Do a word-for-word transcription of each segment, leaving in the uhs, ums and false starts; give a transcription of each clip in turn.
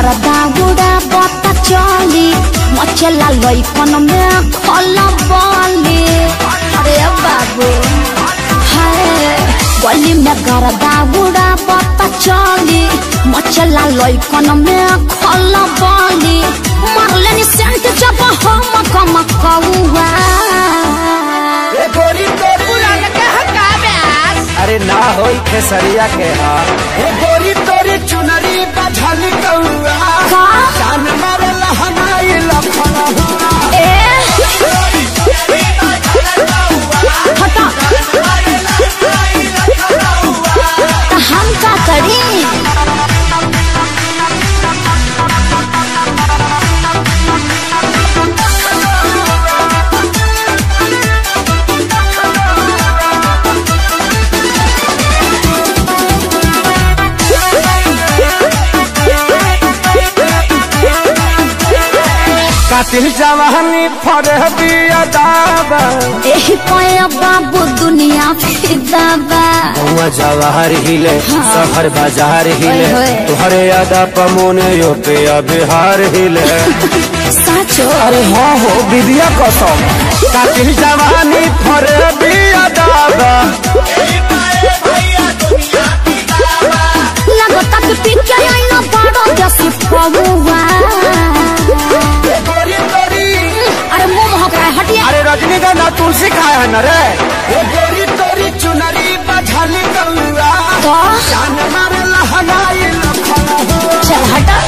गरदा गुड़ा बता चली मचला लइकन में खला बाली। अरे बाबू हाय गली में गरदा गुड़ा बता चली मचला लइकन में खला बाली। मारले नि सेंट जब हम कम कौआ अरे ना होई खेसरिया के हाल गोरी तोरी चुनरी बझल कौआ जान मारे लहनाई लखना हुआ ए हटा तो हम का करी। कातिल जवानी फरे बिया दाबा एही पाया बाबू दुनिया फिदाबा। हुआ जवाहर हिले हाँ। शहर बाजार हिले तुहरे यादा पमोने यो पे बिहार हिले साचो। अरे हाँ हो विद्या कसम कातिल जवानी फरे बिया दाबा लगता कि पी के आईना बड़ो जैसी पहुआ। अरे मुंह महका है हटिए। अरे रजनीगंधा तुलसी खाया है न रे गोरी तोरी चुनरी बझल कौआ तो जान मारे लहनाई लखना हुआ चल हटा।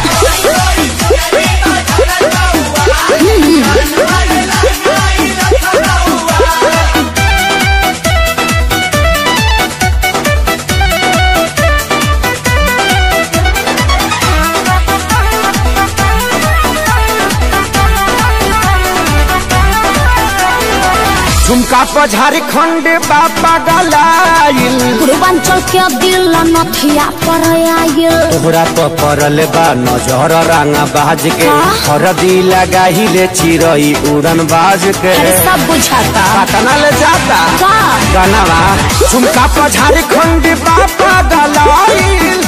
झुमका पर झारखंड बापा गलाइल पूर्वांचल के दिल नथिया पर आयल तोहरा तो परल बा नजर रंगा बाज के हरदी लगाहिले चिरई उड़न बाज के सब बुझाता पटना ले जाता का गनवा झुमका पर झारखंड बापा गलाइल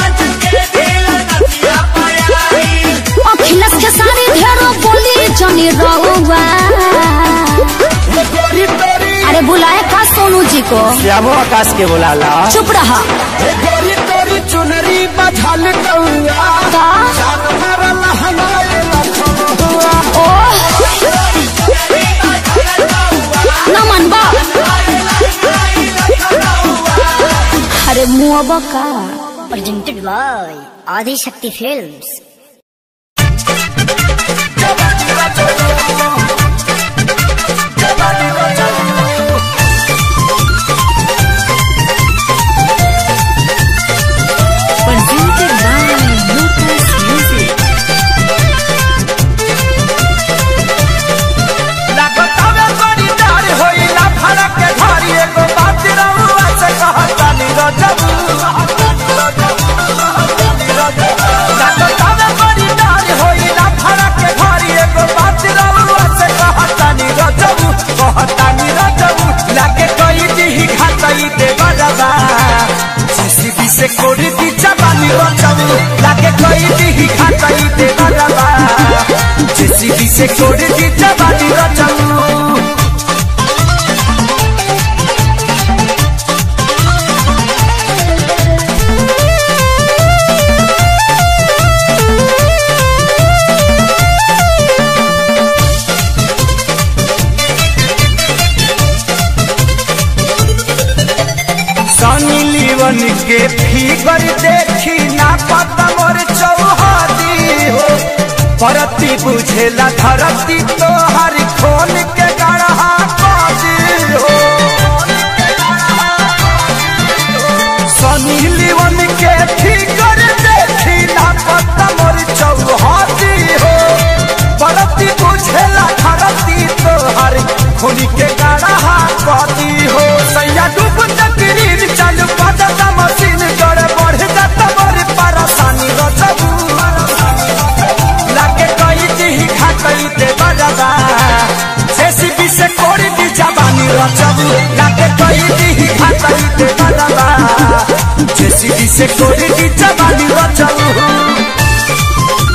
अखिलेश के सारी ढेरों बोली जनी रहुआ। अरे बुलाए का सोनू जी को श्यामो आकाश के बुलाला चुप रहा। गोरी तोरी चुनरी बझल कौआ जान मारे लहनाई लखना हुआ ओ न मनबा। अरे मुआबा का प्रेजेंटेड बाय आदि शक्ति फिल्म्स। से कोड़ी दी जवानी रचबू लागे कोई दी खाताई दे बरबा जेसीबी से कोड़ी दी जवानी रचबू के फिगर देखी ना पता मोर चौहादी हो परती बुझेला धरती तो हर खोल के गढ़ा बाजी हो सनी लीवन के फिगर देखी ना पता मोर चौहादी हो परती बुझेला धरती तो हर खोल के गढ़ा बाजी हो सैया डूब तकरीर चालू पता मशीन गड़ बढ़ जाता बड़ी परेशानी रचबू लागे कई दी खातई दे बरबा जेसीबी से कोड़ी दी जवानी रचबू लागे कई दी खातई दे बरबा जेसीबी से कोड़ी दी जवानी रचबू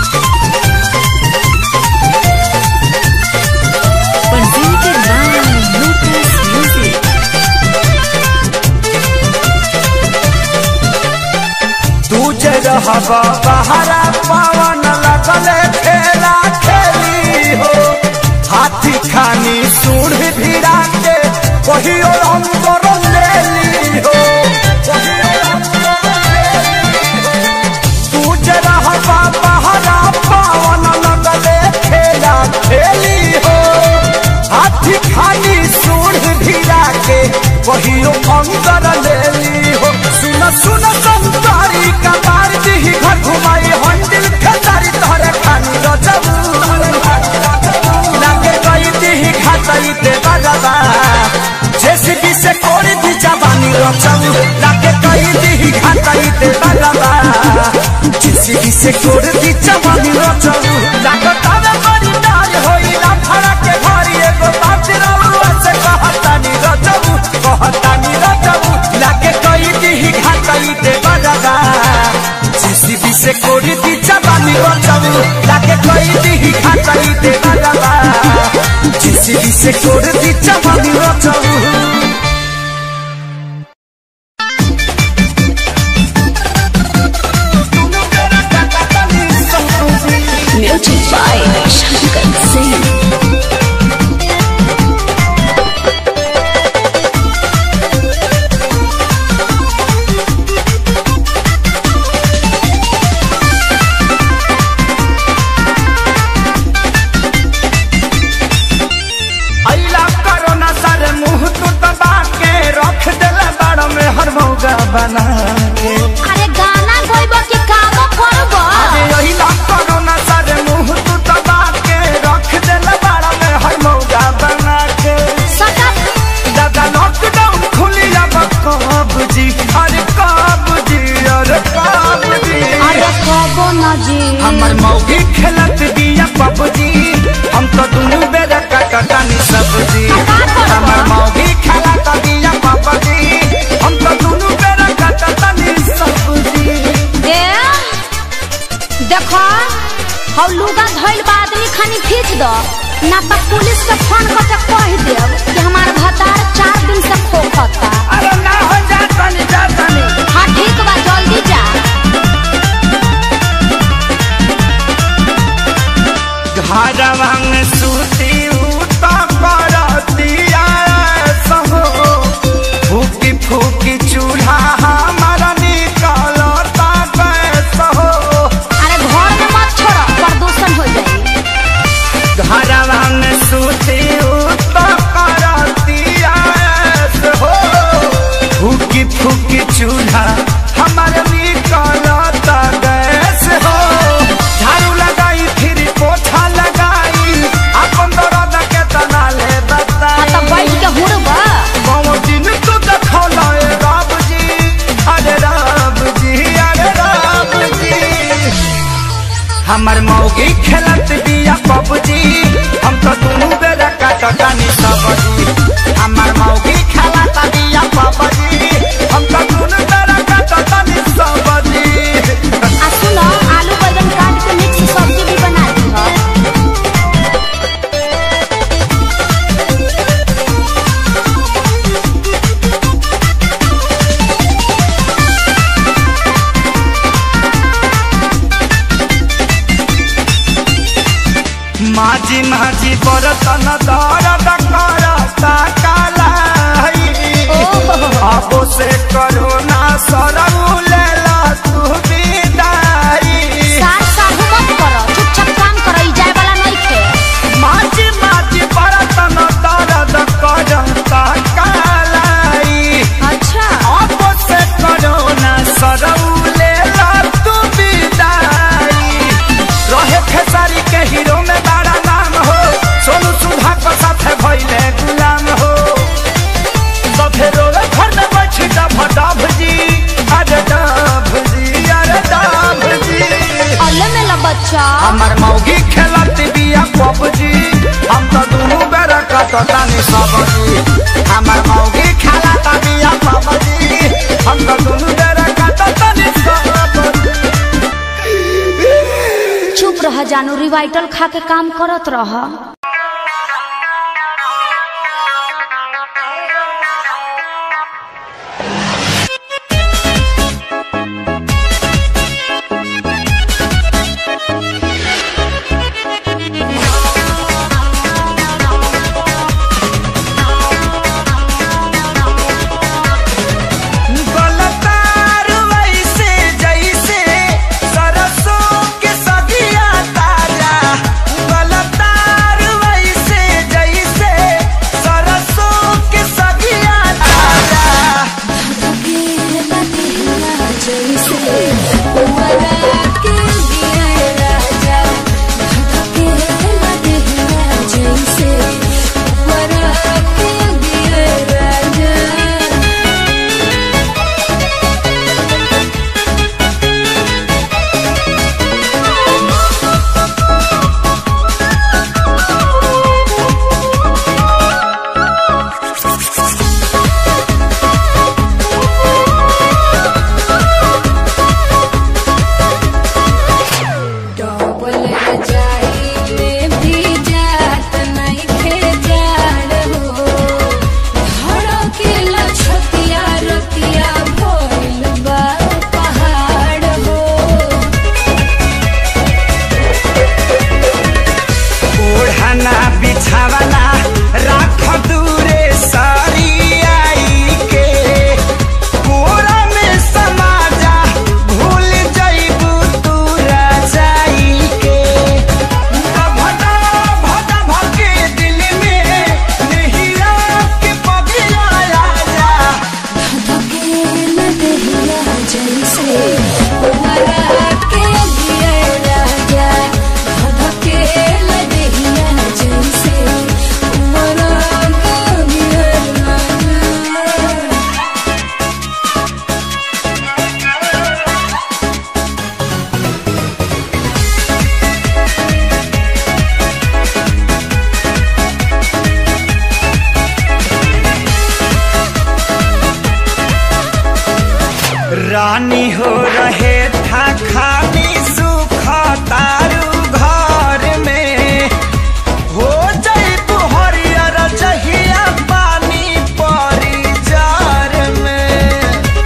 रहब बहरा पवन लगले खेला खेली हो हाथी खानी सूढ़ भिड़ा के कहियो अंदर ले ली हो तू जे रहब बहरा पवन लगले खेला खेली हो हाथी खानी सूढ़ भिड़ा के कहियो अंदर ले ली हो सुन सुन संतारी का मार दी घर घुमाई हंडिल खतारी तोहरे खानी रचबू लागे कई दी खाताई ते बजाबा जेसीबी से कोड़ी दी जवानी रचबू लागे कई दी खाताई ते बजाबा जेसीबी से कोड़ी दी जवानी रचबू लागे तावे बड़ी नार होई ना फड़ा के भारी एगो बात रउआ से कहतानी रचबू कहतानी रचबू लागे कई दी खाताई ते बजाबा जेसीबी से कोड़ी दी जवानी रचबू लागे कई दी खाताई ते बजाबा जेसीबी से कोड़ी दी जवानी रचबू Music by Shankar Singh. बना के अरे गाना गोइबो की कामो करबो अरे यही ना करो ना सारे मुंह तू दबा के रख देला बाड़ा में हर मौका बना के सका दादा लॉकडाउन खुली अब कब जी अरे कब जी अरे कब जी अरे कबो ना जी हमर मौगी खेलत बिया पबजी हम तो दुनू बेरा काटानी सब्जी हमर मौगी खेलत बिया पबजी हम तो दुनू बेरा काटानी सब्जी ए देखो हम लुगा धइल बा आदमी खानी खींच दो ना तो पुलिस के फोन करके कह देब कि हमार भतार चार दिन से खोखता अरे ना हो जा तनी जा तनी हां ठीक बा जल्दी जा घरवा में सूती उता करतिया सहो फूकी फूकी चूल्हा हमारा निकलता गैस हो अरे घर में मत छोड़ो प्रदूषण हो जाए घरवा में सूती उता करतिया सहो फूकी फूकी चूल्हा हमारा निकलता गैस हो झाड़ू लगाई फिर पोछा लगाई अपन दर्द के तना ले बता तो बैठ के हुड़बा बाबू दिन तो देखौला ए राम जी अरे राम जी अरे राम जी हमर मौगी खेलत बिया पबजी हम तो दुनू बेरा काटानी सब्जी हमर मौगी खेलत बिया पबजी हम तो दुनू बेरा काटानी सब्जी आ सुनो आलू बैंगन काट के मिक्स सब्जी भी बना दी हो माझी माझी बरतन दर्द करता कालाई अब से करो ना सरऊ लेला तू विदाई सार साहू मत करो चुपचाप काम करो ई जाए वाला नहीं थे माझी माझी बरतन दर्द करता कालाई अच्छा अब से करो ना सरऊ लेला तू विदाई रहे खेसारी के हीरो में बड़ा नाम हो सोनू सुधा को साथे भइले गुलाम हो सफे रोवे घर में बैठ डभ डभ जी अरे डभ जी अरे डभ जी अल्ले मेला बच्चा हमर मौगी खेलत बिया पबजी हम तो दुनू बेरा काटतानी सब्जी हमर मौगी खेलत बिया पबजी हम तो दुनू बेरा काटतानी सब्जी चुप रह जानू रिवाइटल खा के काम करत रह रानी हो रहे था खाली सुख तारू घर में हो जाई तू हरियर जहिया पानी परी जार में।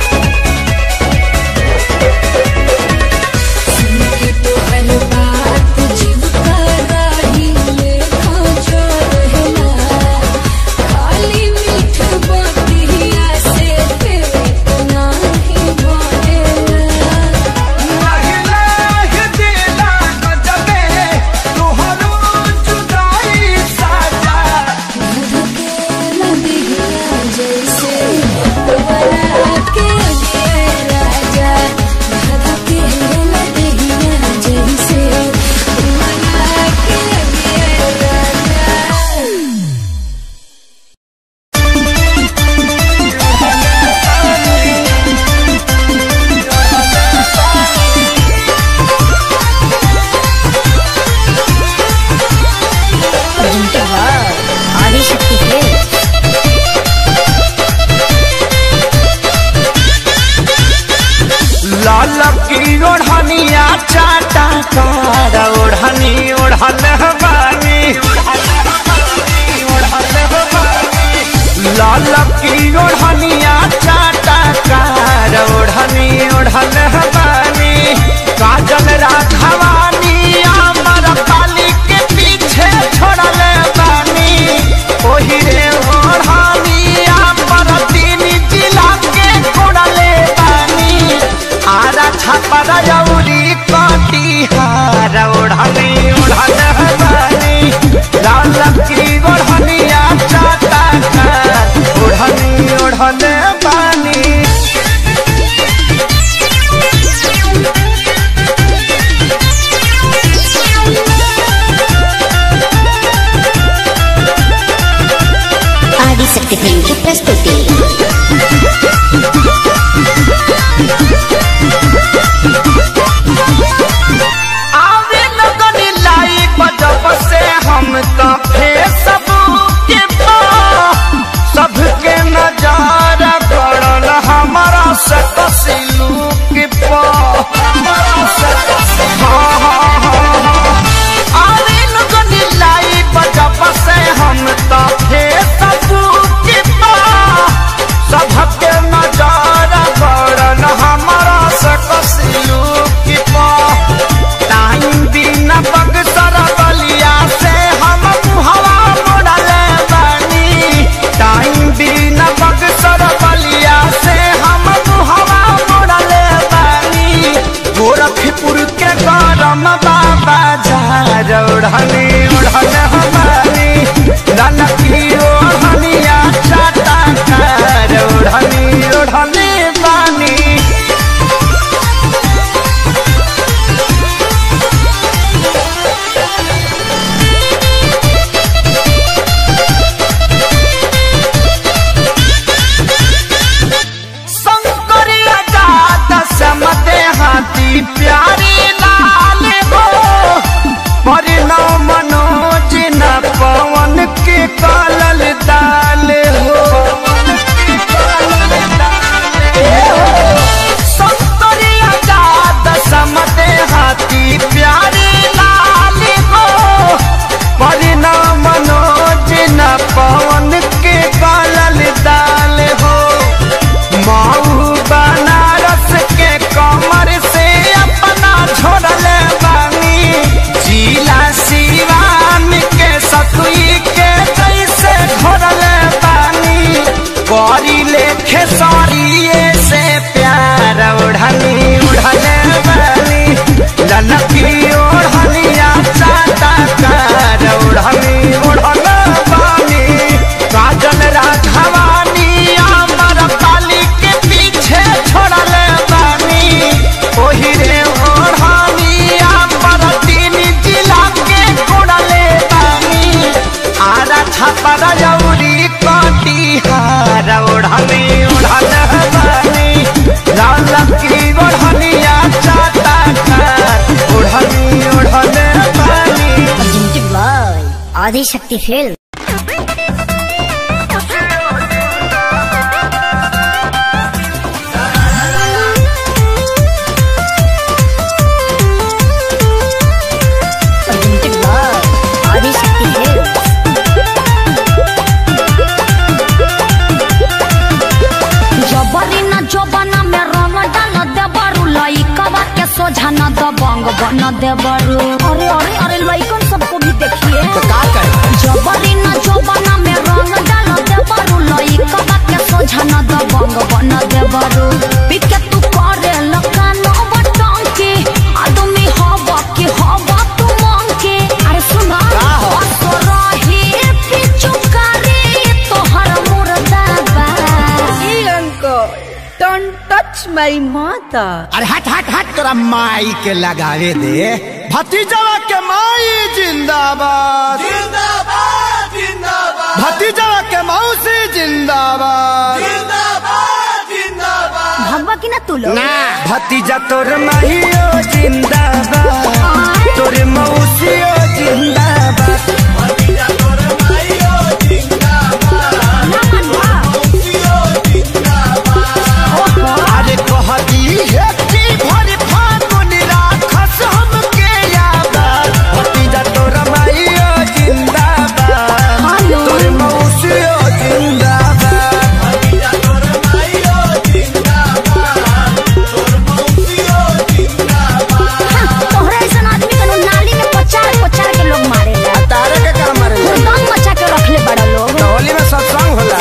तो हर बात जीव का राही लेखा जोर है ना, खाली मीठ बतिया से पेट नाही भरेला। लाहि लाहि दिला गजबे तुहरो जुदाई साजा। धधकेला दिहिया जैसे तोरा के गे राजा, धधकेला दिहिया जैसे तोरा के गे राजा। आदि शक्ति फिल्म। लाल की ओढ़निया चाटा कार ओढ़नी ओढ़ल बानी। लाल की ओढ़निया चाटा कार ओढ़नी ओढ़ल बानी। काजल राघवानी अमर पाली के पीछे छोड़ल बानी। ओही रे ओढ़नी अमर तीन जिला के छोड़ल बानी। आरा छापरा जौरी कटिहार ओढ़नी ओढ़ल बानी। लाल की ओढ़निया चाटा कार ओढ़नी ओढ़ल बानी। आदि शक्ति फिल्म की प्रस्तुति। आवे लगन लाई बजब से हम तो फेसबुक पे सबके नजारा पड़ल हमारा से कसिलुक पे। हाँ हाँ हाँ आवे लगन लाई बजब से हम तो फेसबुक पे सबके नजारा पड़ल हमारा से कसिलुक पे। टाइम बिना बक्सर बलिया से हम हवा मोड़ल बानी। टाइम बिना बक्सर बलिया से हम हवा मोड़ल बानी। गोरखपुर के गरम बाबा झार ओढ़नी ओढ़ल बानी। लाल की ओढ़निया चाटा कार ओढ़नी ओढ़ल बानी। शंकरिया जात समते हाथी प्यारी लाल हो। परिणाम मनोज न पवन के कालल दाल हो। शंकरिया जात समते हाथी प्यारी लाल हो। परिणाम मनोज न पवन के कालल दाल हो। माऊ बनारस के कमर से अपना छोड़ल बानी। जिला सिवान के सतुई के जैसे घोरल बानी। करी लेखे सरिये से प्यार ओढ़नी उड़ल बानी। ललकी ओढ़निया चाटा कार ओढ़नी उड़ल बानी। काजल राघवानी अमर पाली के पीछे छोड़ल बानी। ओही रे ओढ़नी अमर तीन जिला के छोड़ल बानी। आरा छापरा जौरी कटिहार ओढ़नी ओढ़ल बानी। लाल की ओढ़निया चाटा कार ओढ़नी ओढ़ल बानी। आदि शक्ति फिल्म। दबंग बन देवरू। अरे अरे अरे लइकन सबको भी देखिए तो का करे जबरी न जबना में रंग डाल देवरू। लइका के सोझा न दबंग बन देवरू। पिके तू करे लकान बटंकी आदमी हवा के हवा तू मंकी। अरे सुना असरही पिचु करे तोहर मुर्दाबा। Hey uncle, don't touch my mother. अरे हट हट हट तोरा माई के लगावे दे। भतीजवा के माई जिंदाबाद जिंदाबाद जिंदाबाद। भतीजवा के मौसी जिंदाबाद जिंदाबाद जिंदाबाद। भगवा की ना तू लोग ना भतीजा तोर माहियो जिंदाबाद तोर मौसियो जिंदाबाद। भतीजा तोर माहियो जिंदाबाद मौसियो जिंदाबाद। अरे कहती है कि भरी फागुन राखस हमके याद। भतीजा तोर माहियो जिंदाबाद तोर मौसियो जिंदाबाद। भतीजा तोर माहियो जिंदाबाद तोर मौसियो जिंदाबाद। तोहरा ऐसा आदमी के नाली में पचार पचार के लोग मारे तारे के का मारे दम मचा के रखले बड़ा लोग। होली में सत्संग होला।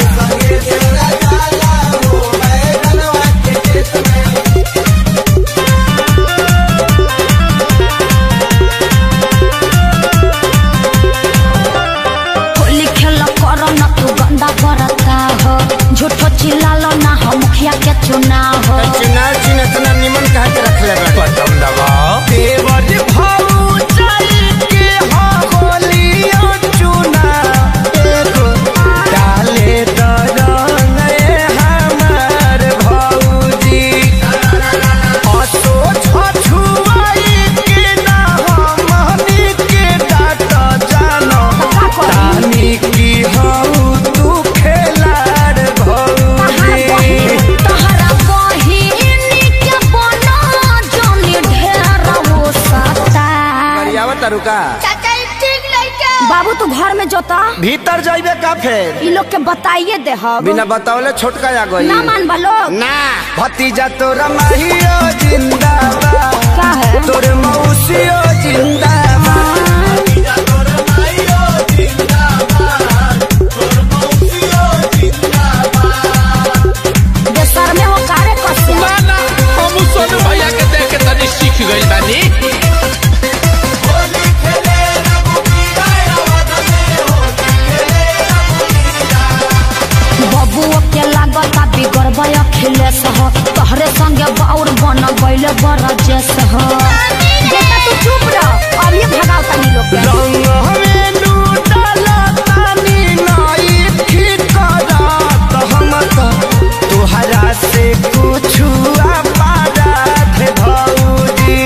होली खेल कर न तू गंदा करता हो। झूठो चिल्लालो ना हो मुखिया के चुनाव हो। चुनाव चिन्ह इतना निमन कहा के रखले बा बटन दबाओ। देवर भाऊ चल के हो होलियो चुना एगो डाले तो रंग हमार भौजी। असो छछुआई के ना हमनी के डाट जानो तानी की हो तू खेलाड़ भौजी। तहरा बहिनी के बना जोनी ढेर वो सता। करियावा तरुका बाबू तू घर में जोता भीतर जाइबे का फेर ई लोग के बताइए दे हम बिना बतावले छोटका आ गई ना मान बलो ना। भतीजा तोरा माहियो जिंदाबाद का है तोर मौसियो जिंदाबाद। भतीजा तोरा माहियो जिंदाबाद तोर मौसियो जिंदाबाद। देशर में हो कारे कसे ना ना हम सोनू भैया के देख के तनी सीख गइल बानी। होली खेले रघुबीरा आवाज में होली खेले रघुबीरा। बबुओ के लागता बिगड़बय अखिलेश हो। तोहरे संगे बाउर बन गइले बरजेश हो। बेटा तू चुप रह अब ये भगाओ तनी लोग के। रंग हमें लूटला तानी नाई ठीक करत हम तो तुहरा से कुछ पारत भौजी।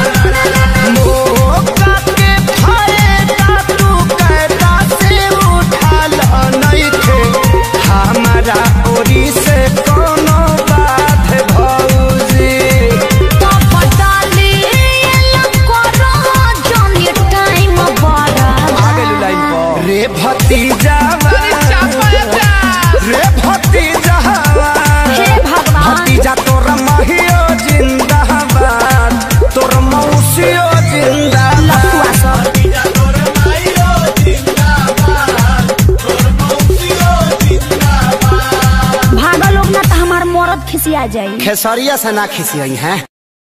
मौका के फायदा तू कैदा से उठाल नइखे हमारा ओरी से कोनो बात भौजी। तो पटाली करो जोनी टाइम बड़ा रे भतीजा रे भतीजा हे भगवान भतीजा तोर माहियो जिंदाबाद तोर मौसियो लफुआ जिंदाबाद। सब भतीजा तोर माहियो जिंदाबाद तोर मौसियो जिंदाबाद। भागा लोग ना तो हमार मरद खिसिया जाई। खेसरिया से ना खिसियई हैं।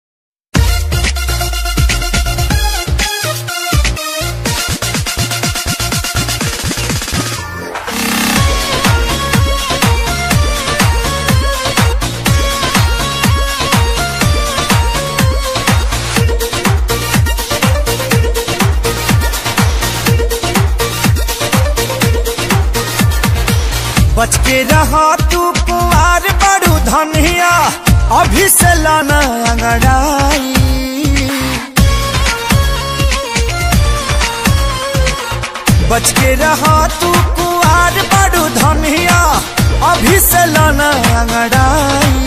बच के रहा तू कुआर बड़ू धनिया अभी से लाना अंगड़ाई। बच के रहा तू कुआर बड़ू धनिया अभी से लाना अंगड़ाई।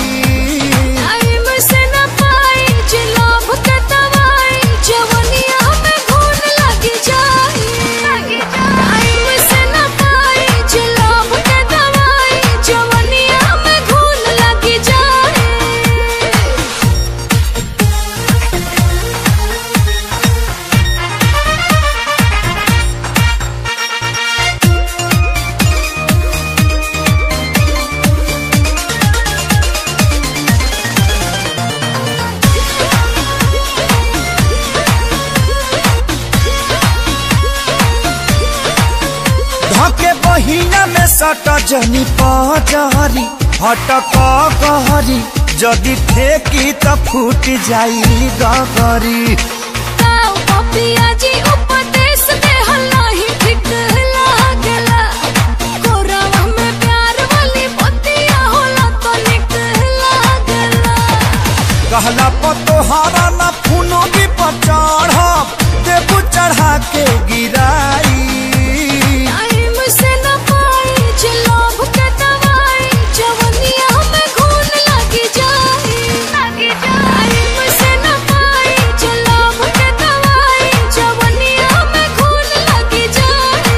सट जनी पजरी हटक गहरी जदि ठेकी त फूट जाई गगरी। पियाजी उपदेश दे हल्लाही ठीक लागला कोरावा में प्यार वाली बतिया होला तो निक लागला। कहला पतोहारा ना फूनो भी पचढ़ देबू चढ़ा के गिराई। टाइम से न पाई जे लोभ के दवाई जवनिया में घून लगी जाई लगी जाई। टाइम से न पाई जे लोभ के दवाई जवनिया में घून लगी जाई।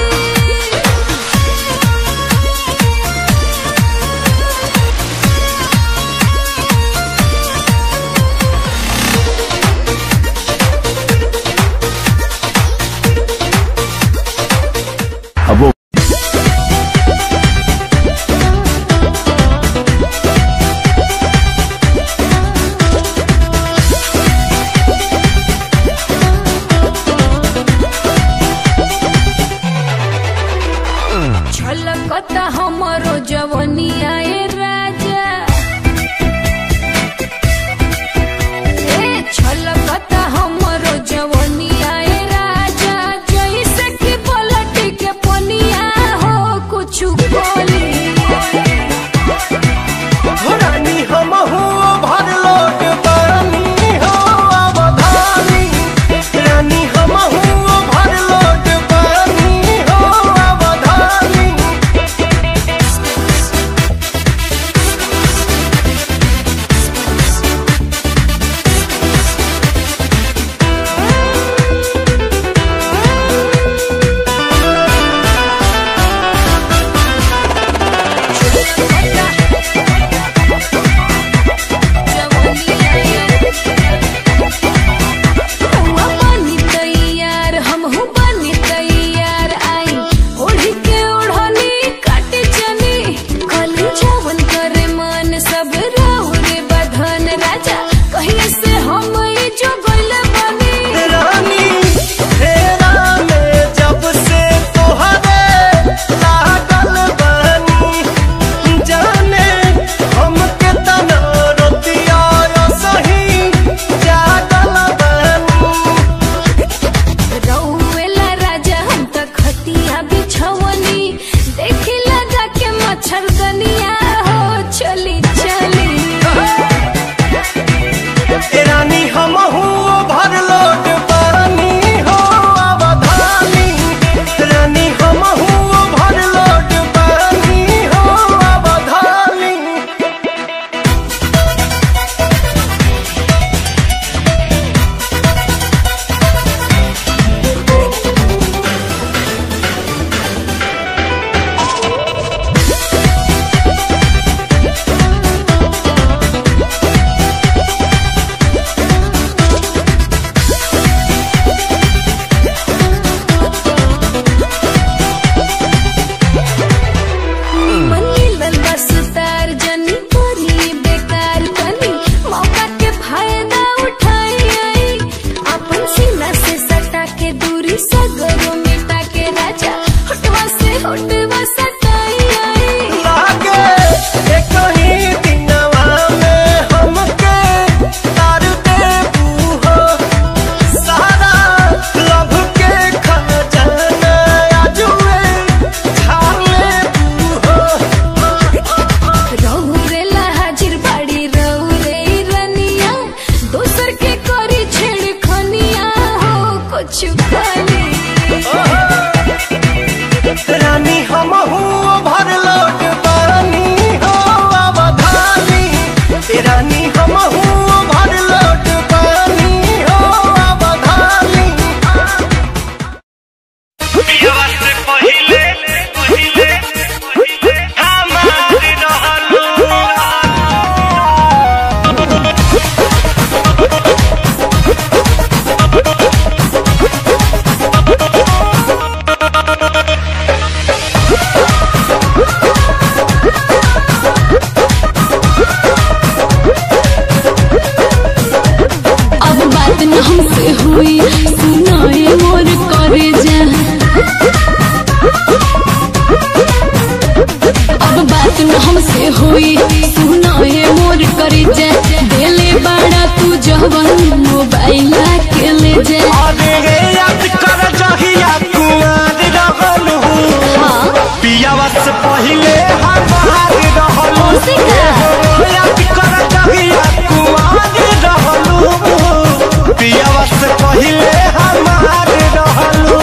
होई सुना है मोर करे जा देले बड़ा तू जवन मोबाइल के ले जा अरे रे याद कर जहिया कुआर रहलू पियावा से पहिले हमार रहलू याद कर जहिया कुआर रहलू पियावा से पहिले हमार रहलू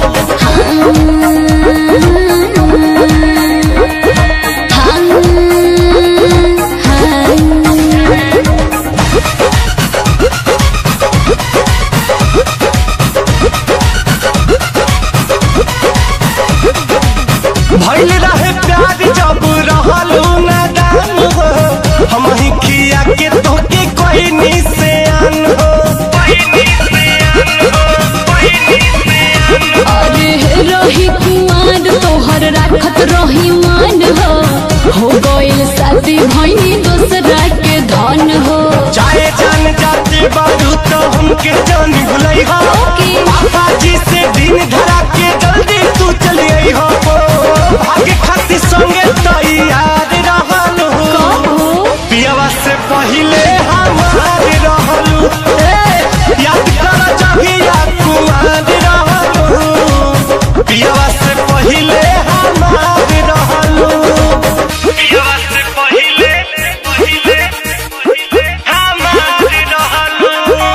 भइल रहे प्यार जब रहलू नादान हो हम ही खिया के तोके कोई निशान हो अरे रही कुमार तोहर राखत रही मान हो हो गइल शादी भइनी दूसरा के धन हो चाहे जान जाते बारू तो हमके जान भुलई हो पापा जी से दिन धरा के जल्दी तू चली आई हो भाग्य खातिर संगे तैयार रहलू पियावा से पहिले हमार रहलू याद कर जहिया कुआर रहलू पियावा से पहिले हमार रहलू पियावा से पहिले पहिले हमार रहलू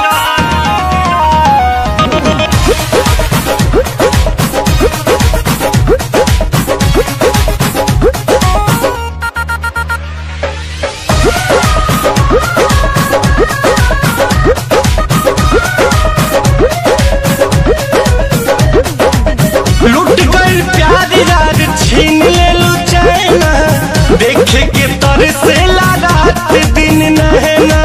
लुट गई प्यार यार छीन लेलू चैना देखे के तर से रात दिन नहना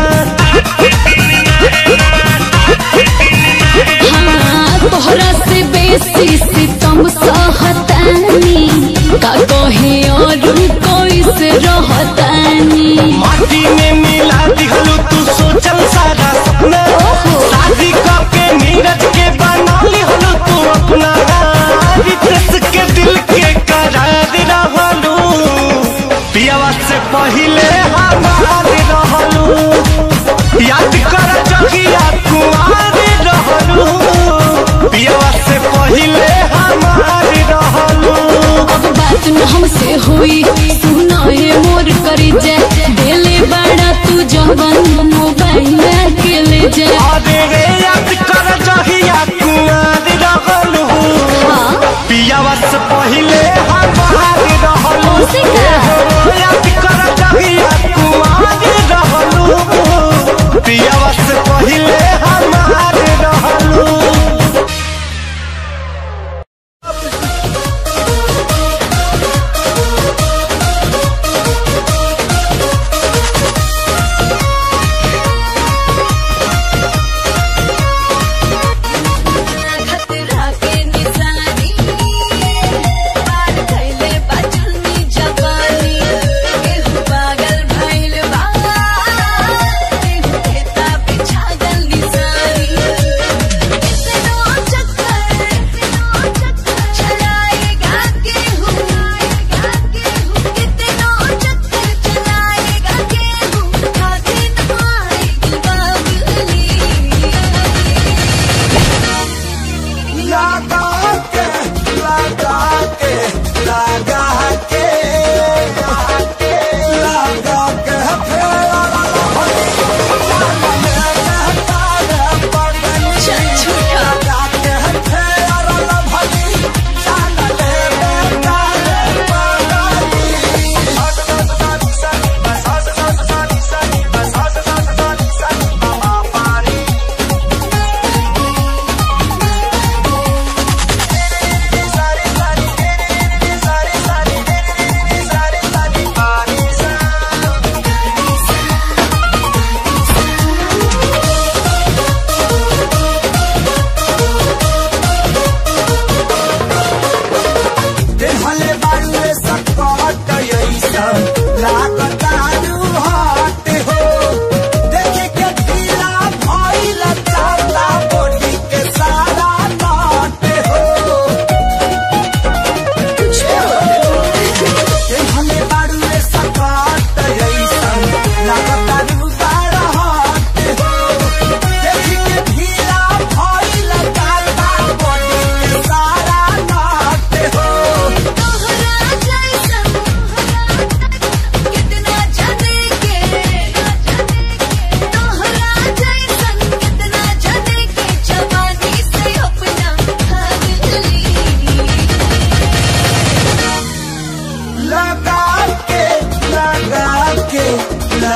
हाँ तोहरा से बेसी सितम सहतानी का कहे और कोई से रहतानी माटी में मिला दिहलू तू सोचल सारा सपना शादी करके नीरज के बना लिहलू तू अपना रितेश के दिल के करार रहलू पियावा से पहिले हमार रहलू याद कर जहिया कुआर रहलू पियावा से पहिले हमार रहलू अब बात न हमसे हुई सुना है मोर करी जा देले बड़ा तू जवन मोबाइल के ले जा अरे रे याद कर जहिया कुआर रहलू पियावा से पहिले हमार रहलू याद कर जहिया कुआर रहलू पियावा से पहिले हमार रहलू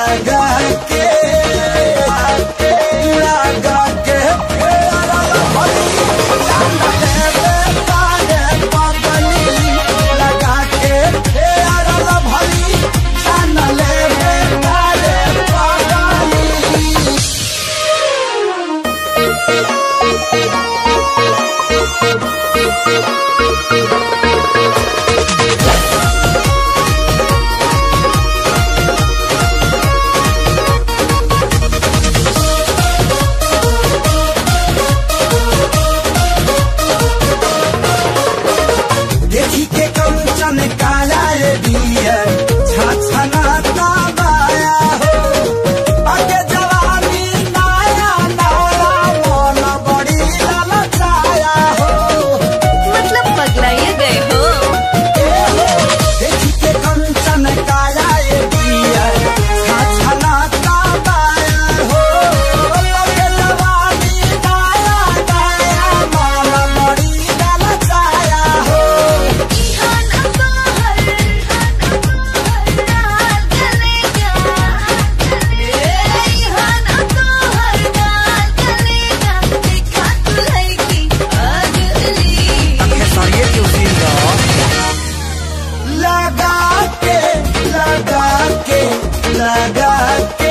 लगा के लगा के लगा के देखी के कंचन काला दिया छाछना बाया हो आगे जवानी नाया नाया मन बड़ी ललचाया हो। मतलब पगलाए गए हो। देखी के कंचन काला दिया छाछना बाया हो आगे जवानी नाया नाया मन बड़ी ललचाया हो। लगा के लगा के लगा के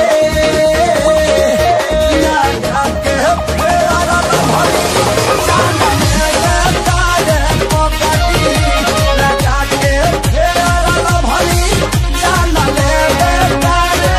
लगा के फेरा भरी जान लगा रे पकड़ी लगा के फेरा भरी जान ले रे पकड़ी।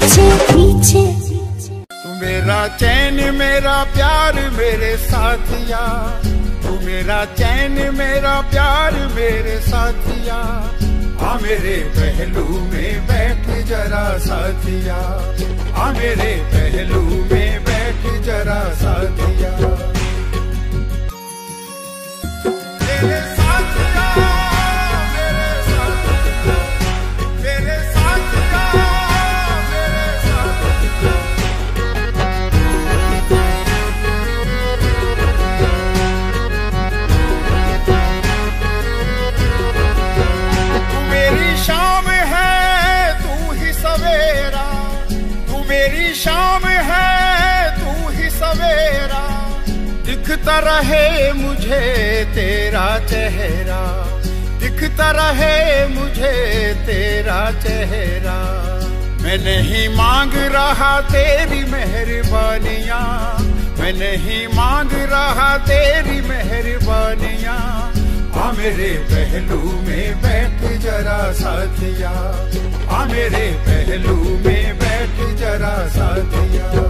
मेरा चैन मेरा प्यार मेरे साथिया साथिया, तू मेरा चैन मेरा प्यार मेरे साथिया, आ मेरे पहलू में बैठ जरा साथिया, आ मेरे पहलू में बैठ जरा साथिया। मेरे साथिया, मेरे साथिया, मेरे साथिया, मेरे साथिया। तू मेरी शाम है तू ही सवेरा, तू मेरी शाम है तू ही सवेरा, दिखता रहे मुझे तेरा चेहरा, दिखता रहे मुझे तेरा चेहरा। मैं नहीं मांग रहा तेरी मेहरबानियाँ, मैं नहीं मांग रहा तेरी मेहरबानियाँ, आ मेरे पहलू में बैठ जरा साथिया, आ मेरे पहलू में बैठ जरा साथिया।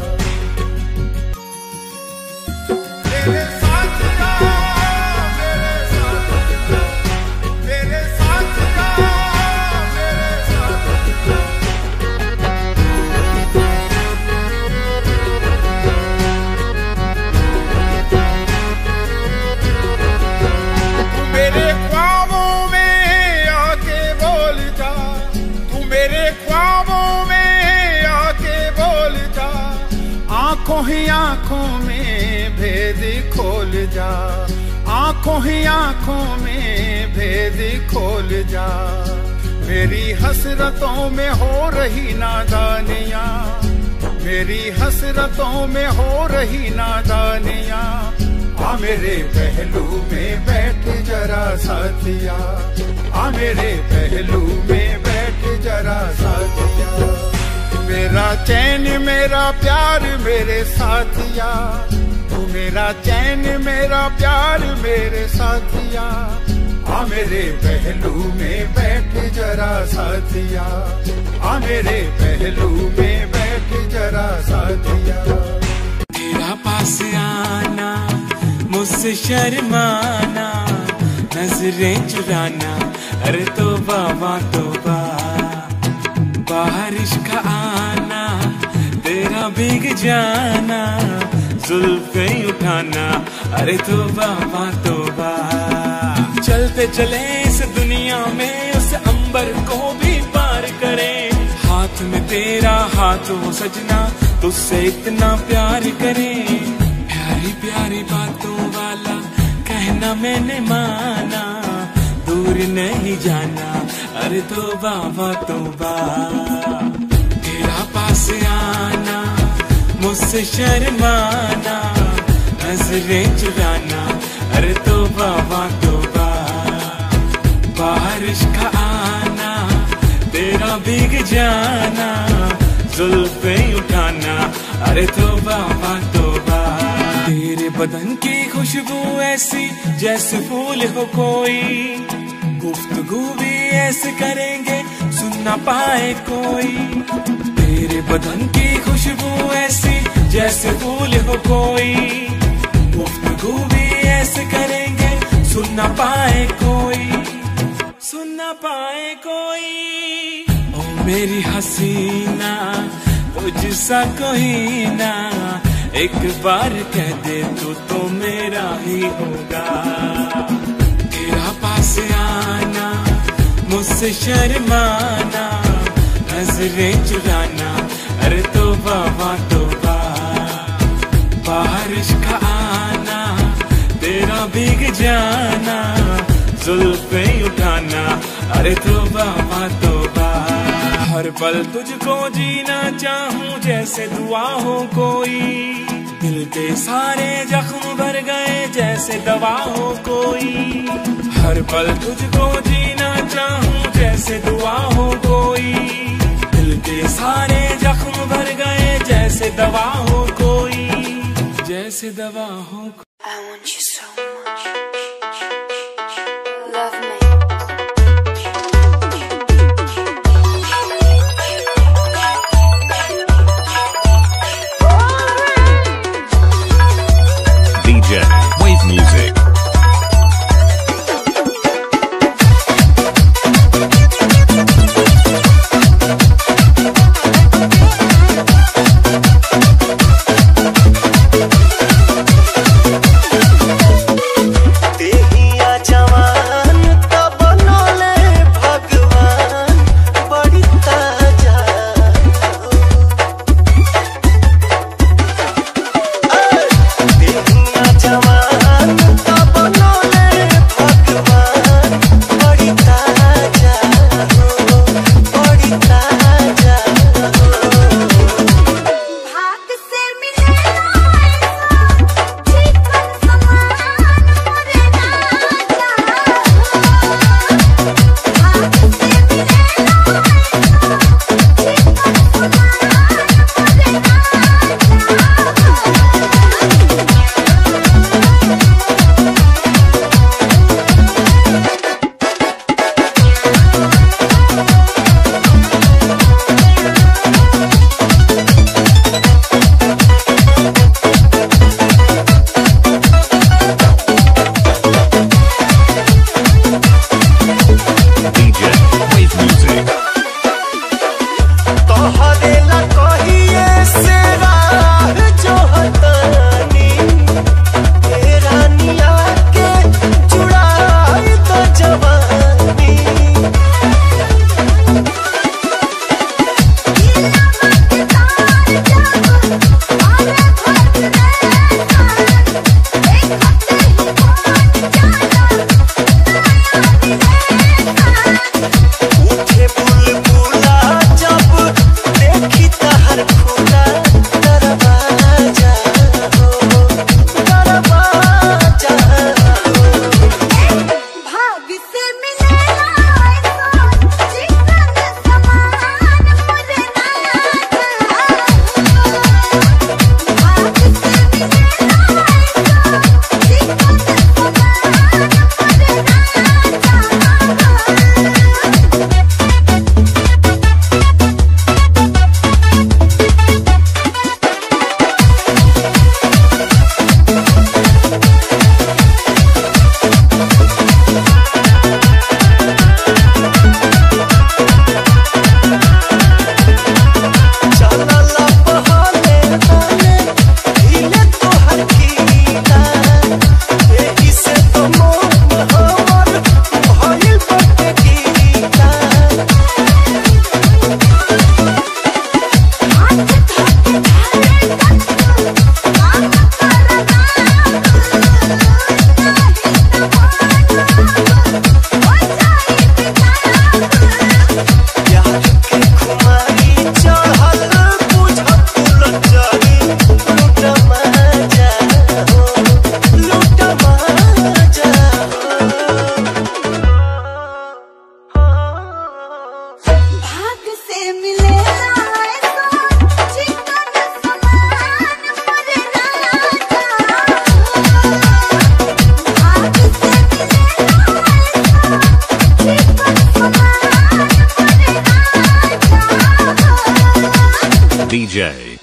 मेरे साथिया, मेरे साथिया, मेरे साथिया, मेरे साथिया। तू मेरे ख्वाबों में आके बोल जा, तू मेरे ख्वाबों में आके बोल जा, आंखों ही आंखों में भेद खोल जा, आंखों ही आंखों में भेद खोल जा। मेरी हसरतों में हो रही नादानियाँ, मेरी हसरतों में हो रही नादानियाँ, आ मेरे पहलू में बैठ जरा साथिया, आ मेरे पहलू में बैठ जरा साथिया। मेरा चैन मेरा प्यार मेरे साथिया, तू मेरा चैन मेरा प्यार मेरे साथिया, आ मेरे पहलू में बैठ जरा साथिया, आ मेरे पहलू में बैठ जरा साथिया। तेरा पास आना मुझसे शर्माना, नजरें चुराना, अरे तौबा वा तौबा। बारिश का आना तेरा भीग जाना, जुल्फें उठाना, अरे तौबा वा तौबा। चलते चले इस दुनिया में उस अंबर को भी पार करें, हाथ में तेरा हाथ हो सजना, तुझसे इतना प्यार करें। प्यारी प्यारी बातों वाला कहना मैंने माना, दूर नहीं जाना, अरे तौबा वा तौबा। तेरा पास आना मुझसे शर्माना, नजरें चुराना, अरे तौबा वा तौबा। बारिश का आना तेरा भीग जाना, जुल्फें उठाना, अरे तौबा वा तौबा। तेरे बदन की खुशबू ऐसी जैसे फूल हो कोई, गुफ्तगू भी ऐसे करेंगे सुन ना पाए कोई। तेरे बदन की खुशबू ऐसी जैसे फूल हो कोई, गुफ्तगू भी ऐसे करेंगे सुन ना पाए कोई, सुन ना पाए कोई। ओ मेरी हसीना तुझसा कोई ना, एक बार कह दे तू तो मेरा ही होगा। तेरा पास आना मुझसे शर्माना, नजरें चुराना, अरे तौबा वा तौबा। बारिश का आना तेरा भीग जाना, जुल्फें उठाना, अरे तौबा वा तौबा। हर पल तुझको जीना चाहूं जैसे दुआ हो कोई, दिल के सारे जख्म भर गए जैसे दवा हो कोई। हर पल तुझको जीना चाहूं जैसे दुआ हो कोई, दिल के सारे जख्म भर गए जैसे दवा हो कोई, जैसे दवा हो कोई। I want you so much. Love me. D J Wave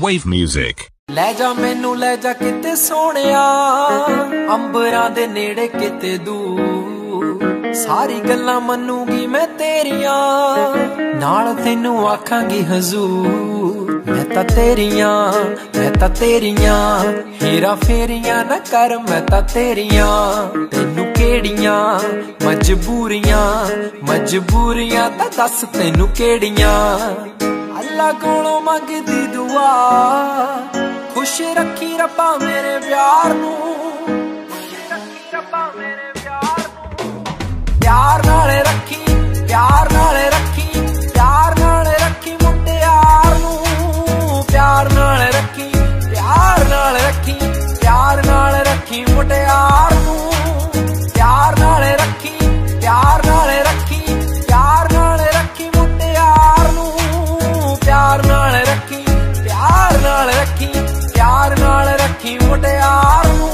Wave music. ਲੈ ਜਾ ਮੈਨੂੰ ਲੈ ਜਾ ਕਿਤੇ ਸੋਹਣਿਆ ਅੰਬਰਾਂ ਦੇ ਨੇੜੇ ਕਿਤੇ ਦੂਰ ਸਾਰੀ ਗੱਲਾਂ ਮੰਨੂਗੀ ਮੈਂ ਤੇਰੀਆਂ ਨਾਲ ਤੈਨੂੰ ਆਖਾਂਗੀ ਹਜ਼ੂਰ ਮੈਂ ਤਾਂ ਤੇਰੀਆਂ ਮੈਂ ਤਾਂ ਤੇਰੀਆਂ ਹੀਰਾ ਫੇਰੀਆਂ ਨਾ ਕਰ ਮੈਂ ਤਾਂ ਤੇਰੀਆਂ ਤੈਨੂੰ ਕਿਹੜੀਆਂ ਮਜਬੂਰੀਆਂ ਮਜਬੂਰੀਆਂ ਤਾਂ ਦੱਸ ਤੈਨੂੰ ਕਿਹੜੀਆਂ ਅੱਲਾ ਕੋਲੋਂ ਮੰਗਦੀ ਦੁਆ खुश रखी रब्बा मेरे प्यार नू प्यार नाले रखी प्यार नाले रखी प्यार नाले रखी मुटियार नू प्यार नाले रखी प्यार नाले रखी प्यार नाले रखी मुटियार नू प्यार नाले रखी प्यार नाले रखी प्यार नाले रखी मुटियार नू प्यार नाले रखी प्यार नाले रखी प्यार नाल रखी मुटियार नू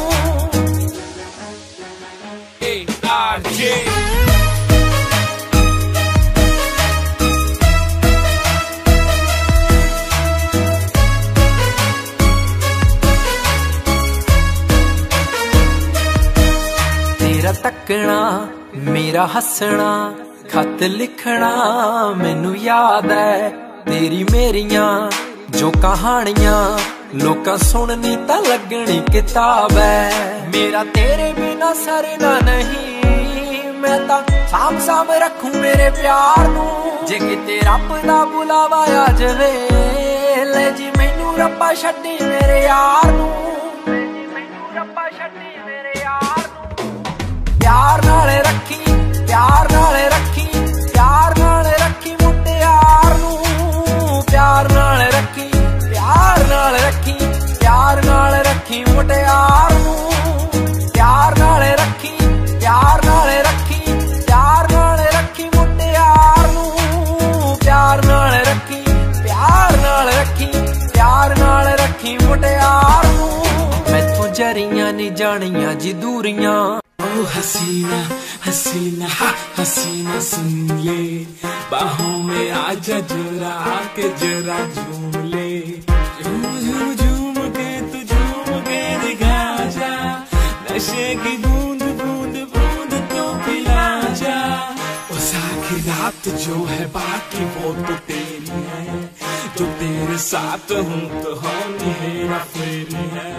तेरा तकना मेरा हसना खत लिखना मैनू याद है तेरी मेरिया जो कहानियां लोका सुननी ता लगनी किताब है मेरा तेरे बिना सरना नहीं मैं ता साम साम रखूं मेरे प्यार नू जे किते रब दा बुलावा आ जावे ले जी मैनू रब्बा छड्डी मेरे यार नू मैनू रब्बा छड्डी मेरे यार नू प्यार नाल रखी प्यार नाल रखी प्यार नाल रखी मुटियार नू प्यार नाल रखी प्यार नाल रखी प्यार नाल रखी मुटियार नू प्यार नाल रखी प्यार नाल रखी प्यार नाल रखी मुटियार नू प्यार नाल रखी प्यार नाल रखी प्यार नाल रखी मुटियार नू मैथों जरियां नी जानियां जी दूरियां ओ हसीना हसीना हसीना सुन ले बाहों में आजा जरा आके जरा झूम ले झूम झूम झूम के तू झूम के दिखा जा नशे की बूंद बूंद बूंद तो पिला जा उस आखिरी रात जो है बाकी वो तो तेरी है जो तेरे साथ हूँ तो होनी हेरा फेरी है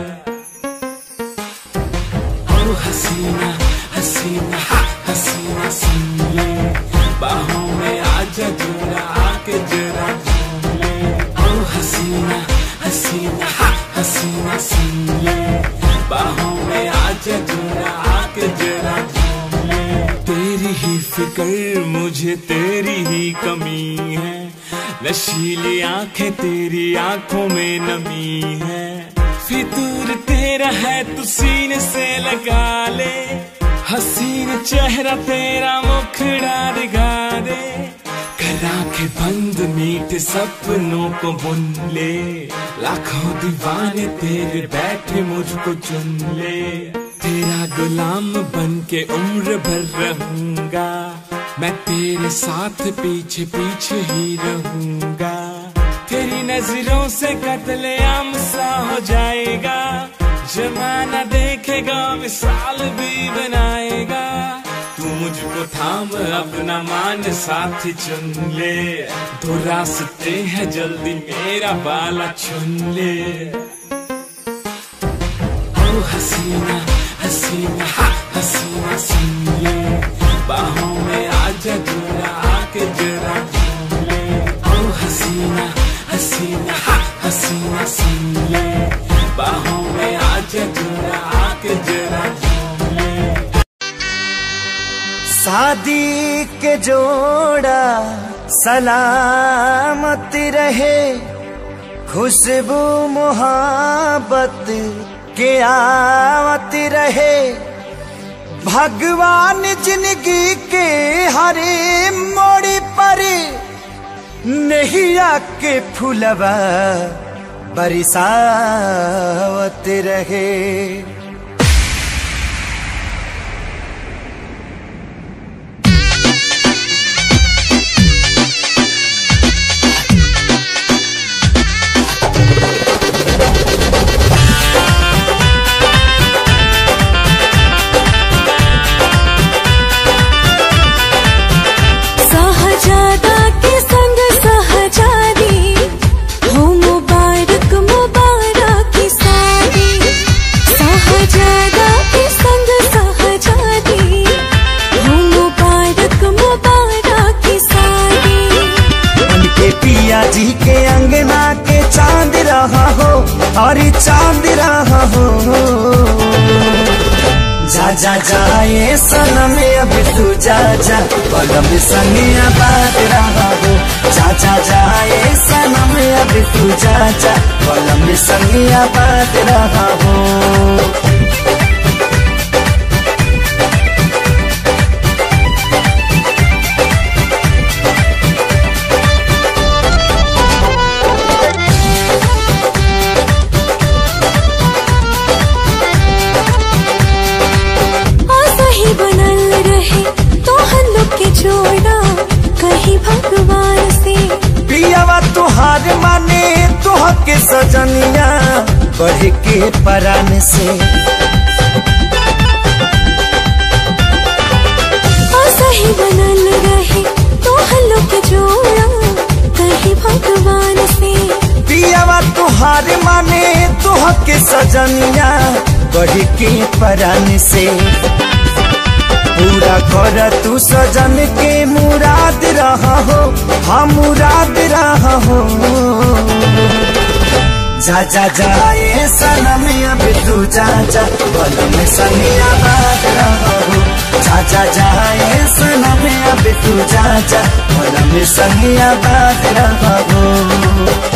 ओ हसीना हसीना हसीना सुन ले बाहों में आजा जरा आके जरा झूम ले ओ हसीना हसीना हसीना सुन ले बाहों में आजा जरा आके जरा झूम ले तेरी ही फिक्र मुझे तेरी ही कमी है नशीली आंखें तेरी आंखों में नमी है फितूर तेरा है तू सीने से लगा ले हसीन चेहरा तेरा मुखड़ा दिखा दे कर आंखें बंद मीठे सपनों को बुन ले लाखों दीवाने तेरे बैठे मुझको चुन ले तेरा गुलाम बन के उम्र भर रहूंगा मैं तेरे साथ पीछे पीछे ही रहूंगा तेरी नजरों से कत्लेआम सा हो जाएगा जमाना देखेगा मिसाल भी बनाएगा तू मुझको थाम अपना मान साथी चुन ले दो रास्ते हैं जल्दी मेरा बाला चुन ले ओ हसीना हसीना हसीना सुन ले बाहों में आजा जरा आके जरा झूम ले ओ हसीना हसीना हसीना सुन ले बाहों में आजा जरा आके जरा झूम ले शादी के जोड़ा सलामत रहे खुशबू मोहब्बत के आवत रहे भगवान जिंदगी के हरे मोड़ पर नैया के फुलवा बरसावत रहे। जा जाए सनम अब तू जा जा बलम संगिया बात रहा हो जा जा जाए सनम अब तू जा जा बलम संगिया बात रहा हो। भगवान से पियावा तुहार माने तुह के सजनिया बढ़ के परान से सही बनल रहे तो हल्लो के जोड़ा कहीं भगवान से पियावा तुहार माने तुह के सजनिया बढ़ के परान से पूरा कर तू सजन के मुराद रहा हो हाँ मुराद रहा हो जा जा जाए सनम अब तू जा जा बलम संगिया बात रहा हो जा जा जाए सनम अब तू जा जा बलम संगिया बात रहा हो।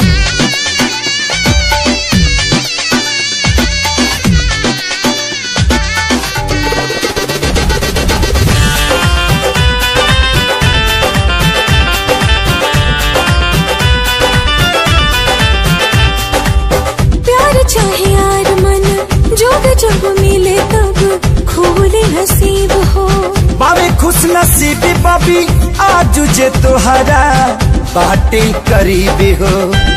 चाहे यार मन जोग जब मिले तब खोले नसीब हो बाबे खुश नसीबी बाबी आज जे तोहरा बाटे करीबी हो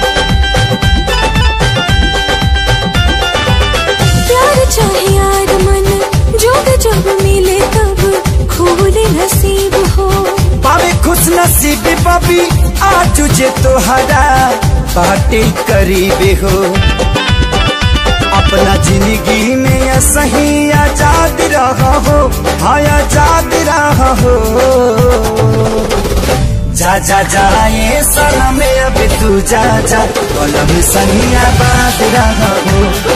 प्यार चाहे यार मन जोग जब मिले तब खोले नसीब हो बाबे खुश नसीबी बाबी आज जे तोहरा बाटे करीबी हो अपना जिंदगी में सही आजाद रहा हो हाँ आजाद रहा हो जा जा जाए सनम अब तू जा जा बलम संगिया बात रहा हो।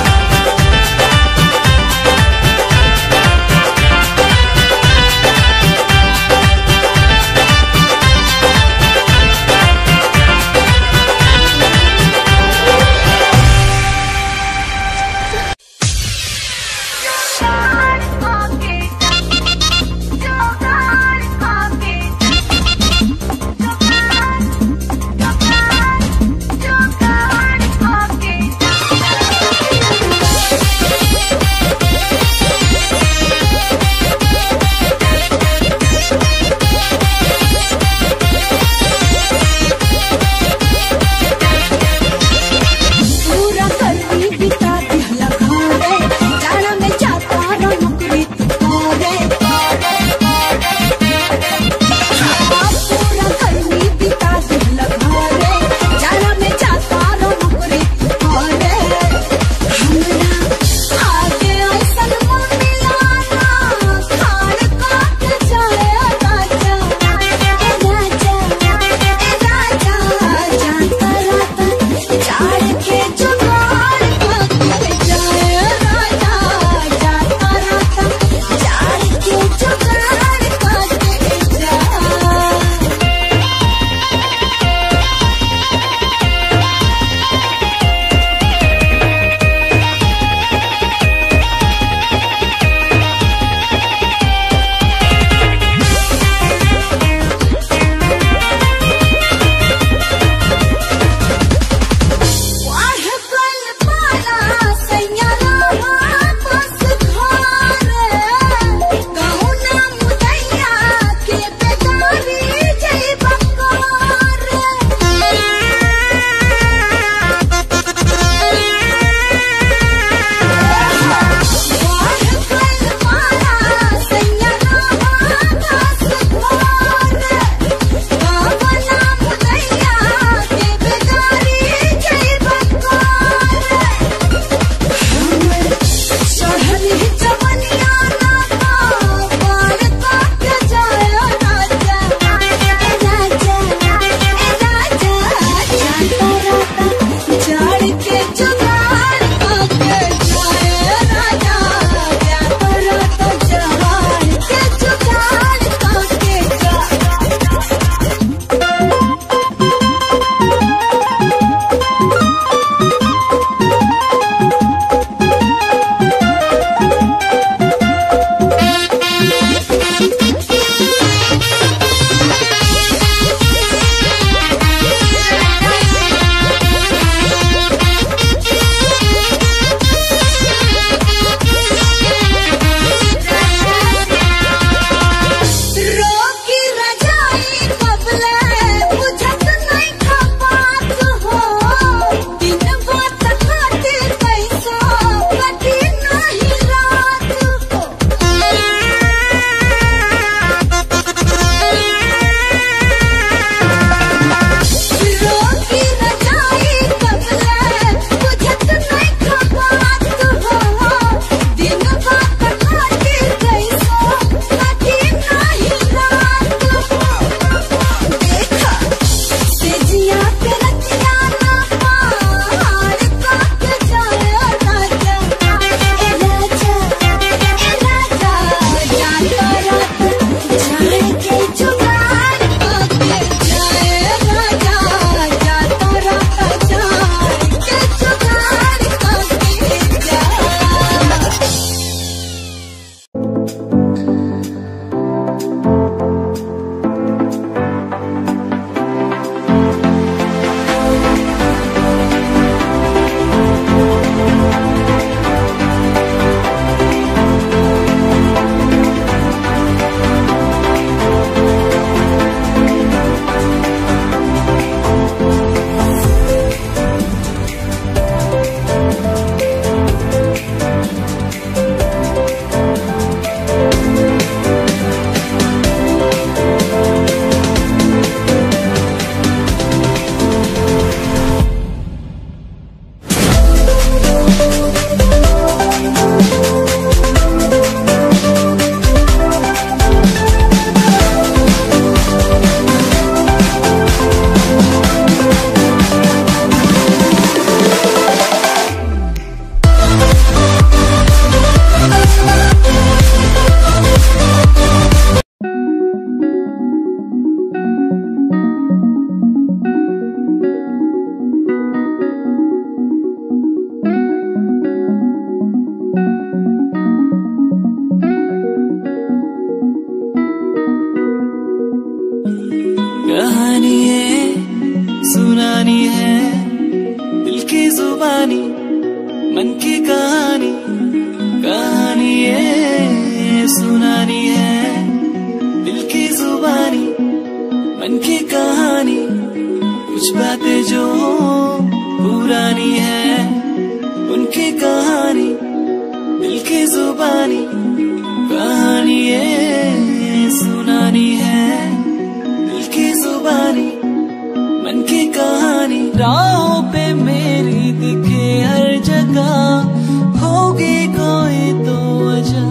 कहानी है सुनानी है, दिल की जुबानी मन की कहानी, कहानी है सुनानी है, दिल की जुबानी मन की कहानी। कुछ बातें जो पुरानी है उनकी कहानी, दिल की जुबानी, कहानी है सुनानी है, दिल की जुबानी मन की कहानी। राहों पे मेरी दिखे हर जगह होगी कोई तो वजह,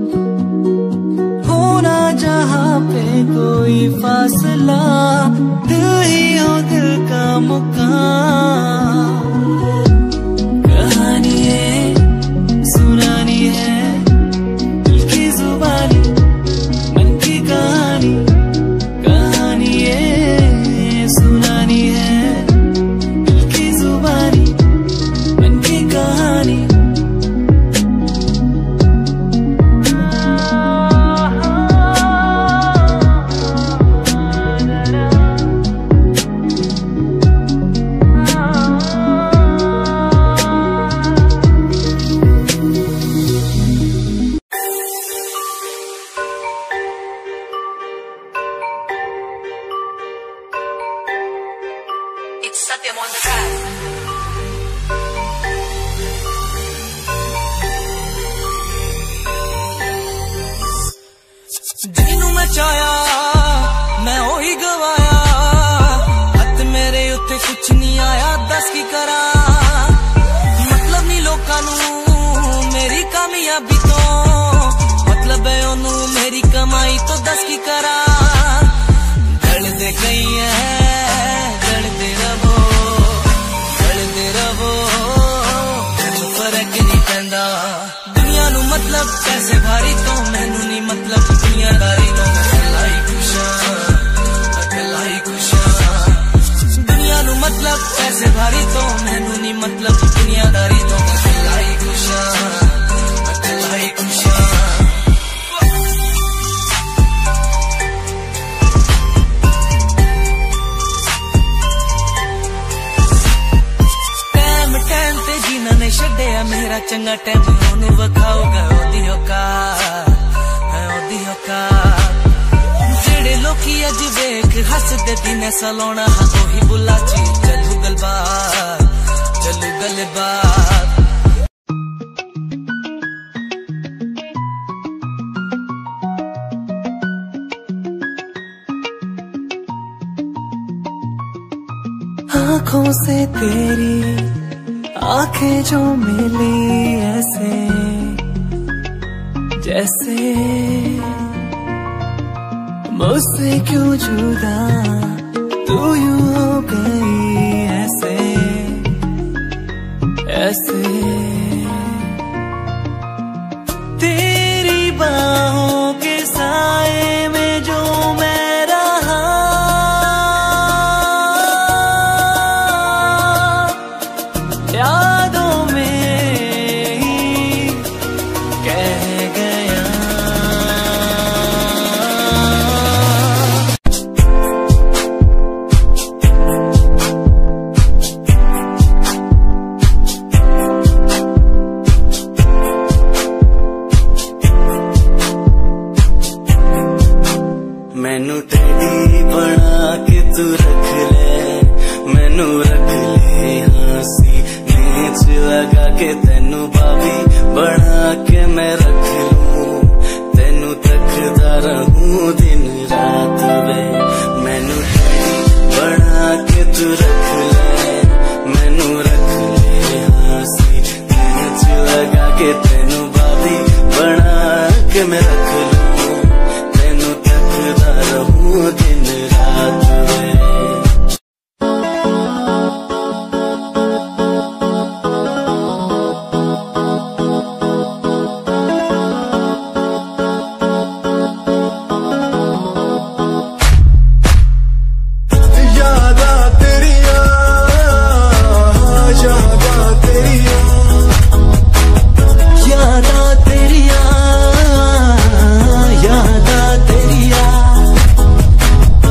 होना जहाँ पे कोई फासला, दिल ही हो दिल का मुकाम। कहानी है सुनानी है, दिल की जुबानी मन की कहानी, कहानी है सुनानी है, दिल की जुबानी मन की कहानी। ਜਿਹਨੂੰ ਮੈਂ ਚਾਹਿਆ ਮੈਂ ਉਹੀ ਗਵਾਇਆ, ਹੱਥ ਮੇਰੇ ਉੱਤੇ ਕੁਛ ਨਹੀਂ ਆਇਆ, ਦੱਸ ਕੀ ਕਰਾਂ। ਮਤਲਬ ਨਹੀਂ ਲੋਕਾਂ ਨੂੰ ਮੇਰੀ ਕਾਮਯਾਬੀ ਤੋਂ, ਮਤਲਬ ਹੈ ਉਹਨੂੰ ਮੇਰੀ ਕਮਾਈ ਤੋਂ, ਦੱਸ ਕੀ ਕਰਾਂ। ਢਲਦੇ ਕਈ ਐ ਢਲਦੇ ਰਵੋ, ਢਲਦੇ ਰਵੋ, ਕੁਛ ਫਰਕ ਨਹੀਂ ਪੈਂਦਾ। ਦੁਨੀਆ ਨੂੰ ਮਤਲਬ ਪੈਸੇ ਭਾਰੀ ਤੋਂ, ਮੈਨੂੰ ਨਹੀਂ ਮਤਲਬ ਦੁਨੀਆਦਾਰੀ ਤੋਂ। ਮੈਂ ਇਕੱਲਾ ਹੀ ਖੁਸ਼ ਹਾਂ, ਇਕੱਲਾ ਹੀ ਖੁਸ਼ ਹਾਂ। ਦੁਨੀਆ ਨੂੰ ਮਤਲਬ ਪੈਸੇ ਭਾਰੀ ਤੋਂ, ਮੈਨੂੰ ਨਹੀਂ ਮਤਲਬ ਦੁਨੀਆਦਾਰੀ ਤੋਂ। ਮੈਂ ਇਕੱਲਾ ਹੀ ਖੁਸ਼ ਹਾਂ, ਇਕੱਲਾ ਹੀ ਖੁਸ਼ ਹਾਂ। ਟਾਈਮ ਟਾਈਮ ਤੇ ਜਿਨ੍ਹਾਂ ਨੇ ਛੱਡਿਆ ਮੇਰਾ ਚੰਗਾ ਟਾਈਮ, ਉਹਨੇ ਵਿਖਾਊਗਾ ਉਹਦੀ ਔਕਾਤ, ਹੈ ਉਹਦੀ ਔਕਾਤ। ਜਿਹੜੇ ਲੋਕੀ ਅੱਜ ਵੇਖ ਹੱਸਦੇ ਦਿਨੇ ਸਲਾਉਣਾ, ਉਹੀ ਬੁੱਲਾ ਚੀ ਚੱਲੂ ਗੱਲਬਾਤ, ਚੱਲੂ ਗੱਲਬਾਤ। आँखों से तेरी आंखें जो मिली ऐसे जैसे, मुझसे क्यों जुदा तू यूं हो गई ऐसे ऐसे। तेरी बाहों के साए में जो मैं रहा, यादों में ही कह गया। मैनू टेडी बना के तू रख ले, मैनू रख ले हंसी नीच लगा के, तेनू भाभी बना के मैं रख लूं, तेनू तकदा रहूं दिन रात वे। मैनू टेडी बना के तू रख ले, मैनू रख ले हंसी नीच लगा के, तेनू भाभी बना के मैं रख लूं, रहूं दिन रात में। यादा तेरिया यादा तेरिया यादा तेरिया यादा तेरिया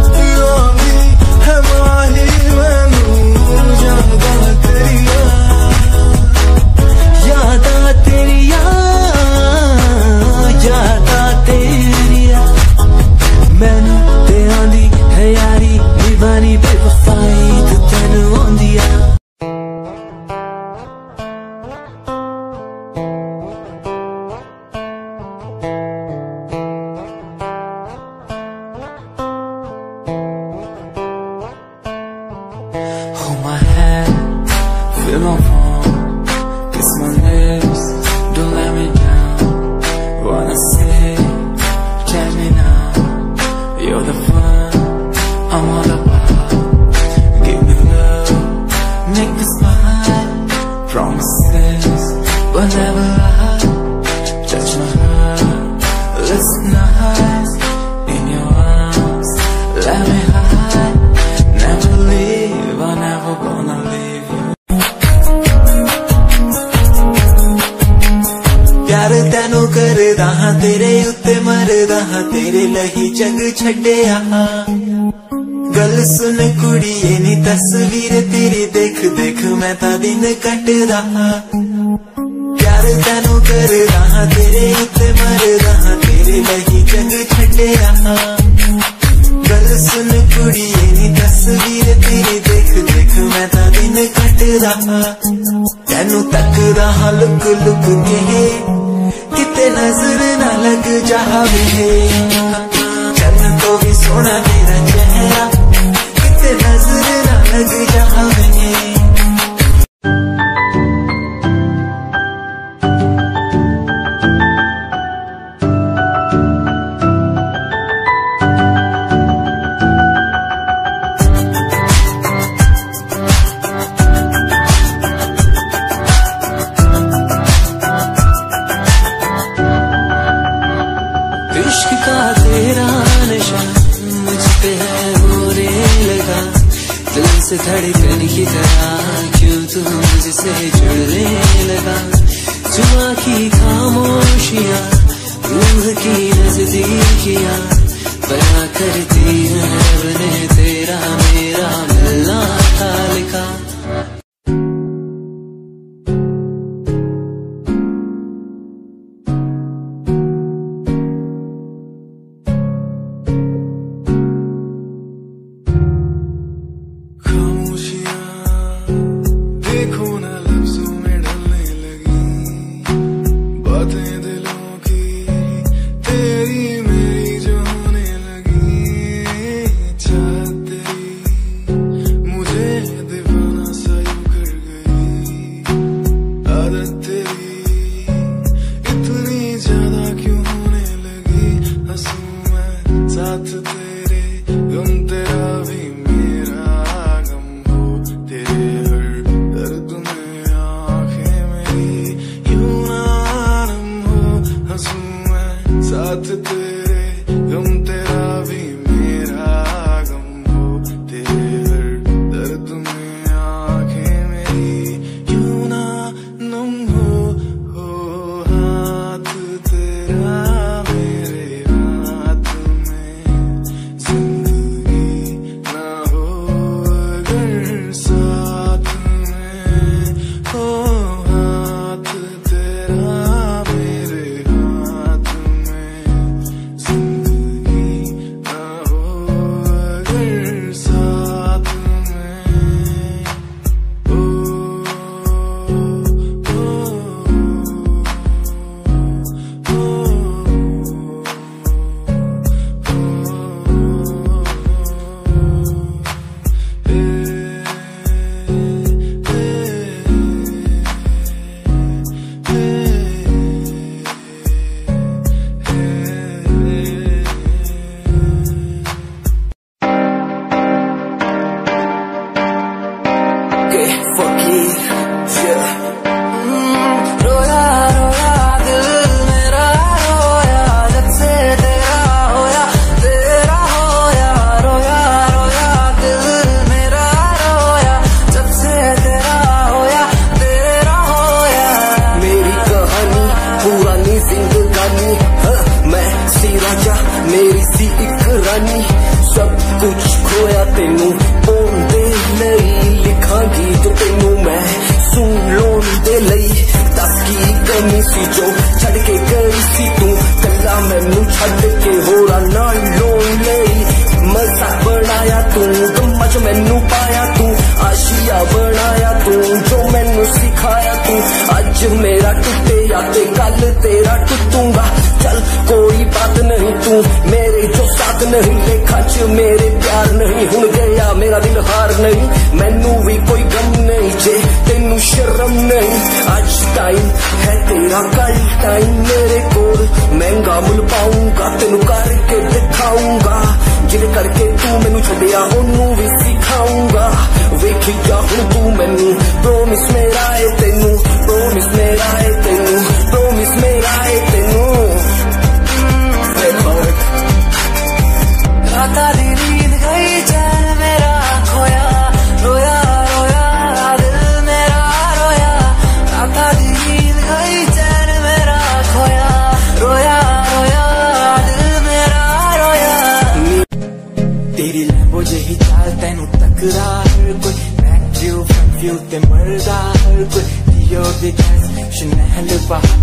eyes, in your arms, let me hide. Never leave, I'm never gonna leave you. प्यार तैनू करदा हां तेरे उत्ते मरदा हां तेरे लही जग छड्डिया गल सुन कुड़िए नी तस्वीर तेरी देख देख मैं ता दिन कटदा प्यार तैनू करदा हां तेरे उत्ते मरदा हां तेरे लही जग छड्डिया गल सुन कुड़िए नी तस्वीर तेरी देख देख मैं ता दिन कटदा तैनू तकदा हां लुक लुक के किते नजर ना लग जावे चन्न तो भी सोना तेरा चेहरा किते नजर ना लग जावे इश्क का तेरा नशा मुझ पे है होने लगा दिल से धड़कन की तरह क्यों तू मुझसे जुड़ने लगा जुआ की खामोशियां रूह की नजदीकियां बयां करती है रब ने तेरा मेरा मिलना था लिखा Promise me right,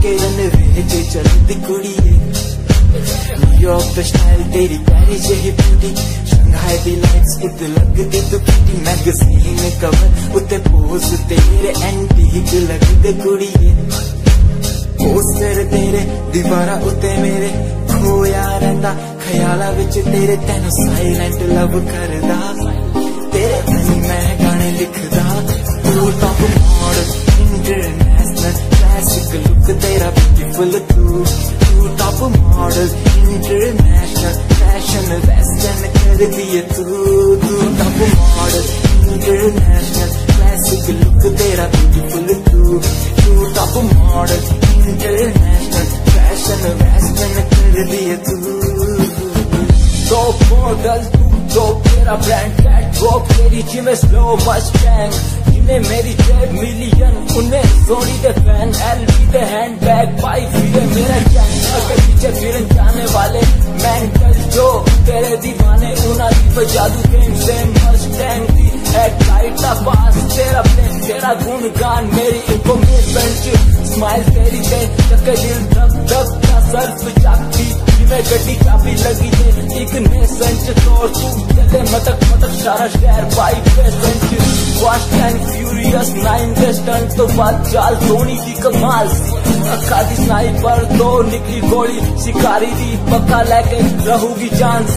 के रनवे ते चलदी कुड़िए न्यूयॉर्क दा स्टाइल तेरी पैरिस जेही ब्यूटी शंघाई दी लाइट्स उते लगदी तो प्रीटी मैगजीन कवर उते पोज तेरे एंटीक लगदे कुड़िए पोस्टर तेरे दीवारा उते मेरे खोया रहिंदा ख्याला विच तेरे तैनू साइलेंट लव करदा तेरे ताईं मैं गाने लिखदा तू top model international classic look तेरा ब्यूटीफुल तू तू top model international fashion western कर दिए तू तू top model international classic look तेरा ब्यूटीफुल तू तू top model international fashion western कर दिए तू तो मॉडल तू तो तेरा ब्रांड कैट वॉक तेरी जिमें स्लो मस्टैंग जिन्हें मेरी डेढ़ मिलियन उन्हें सोनी दे फैन एलवी दे हैंडबैग पाई फिरे मेरा गैंग के पीछे फिरन जाने वाले मेंटल जो तेरे दीवाने उना दी जादू गेम सेम मस्टैंग दी एट लाइट दा पास तेरा प्लेन तेरा गुणगान मेरी इंफॉर्मेशन स्माइल तेरी दे चक्के दिल धक धक का सर्फ चाकती जिमें गड्डी चाबी लगी दे एक ने संच तोड़ तू चले मटक मटक सारा शहर बाइक पे संच फास्ट एंड फ्यूरियस नाइन के स्टंट तो बात चाल धोनी की कमाल अक्का दी स्नाइपर तो निकली गोली शिकारी दी पक्का लेके रहूगी जान